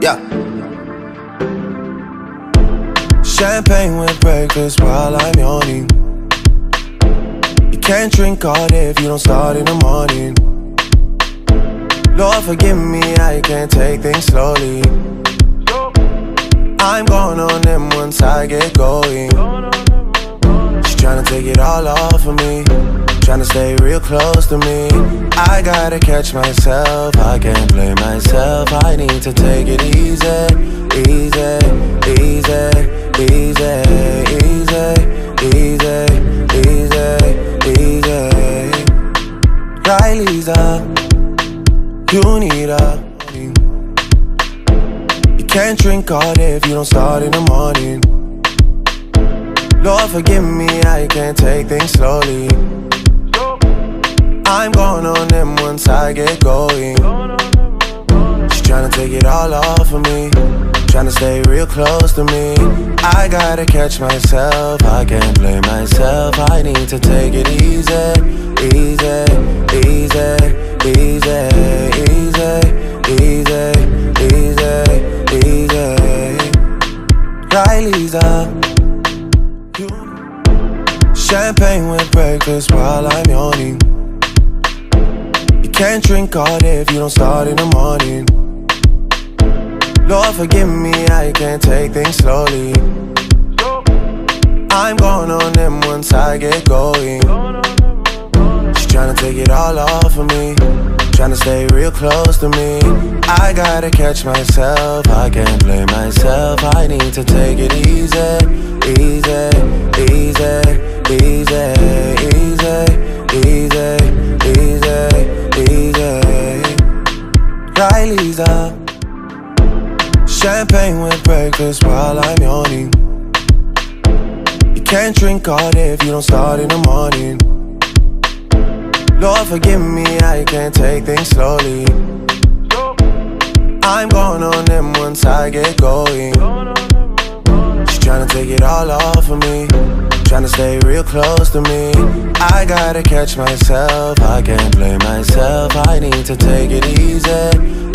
Yeah. Champagne with breakfast while I'm yawning. You can't drink all day if you don't start in the morning. Lord forgive me, I can't take things slowly. I'm going on them once I get going. She's tryna take it all off of me, tryna stay real close to me. I gotta catch myself, I can't blame myself. I need to take it easy, easy, easy, easy, easy, easy, easy, easy. Riley's up, you need a morning. You can't drink all day if you don't start in the morning. Lord forgive me, I can't take things slowly. I'm going on them once I get going. She's tryna take it all off of me, tryna stay real close to me. I gotta catch myself, I can't blame myself. I need to take it easy, easy, easy, easy, easy, easy, easy, easy. Riley's up. Champagne with breakfast while I'm yawning. You can't drink all day if you don't start in the morning. Lord forgive me, I can't take things slowly. I'm going on them once I get going. She's tryna take it all off of me, tryna stay real close to me. I gotta catch myself, I can't blame myself. I need to take it easy, easy, easy, easy, easy, easy, easy. Riley's up. Champagne with breakfast while I'm yawning. You can't drink all day if you don't start in the morning. Lord forgive me, I can't take things slowly. I'm going on them once I get going. She's tryna take it all off of me, tryna stay real close to me. I gotta catch myself, I can't blame myself. I need to take it easy,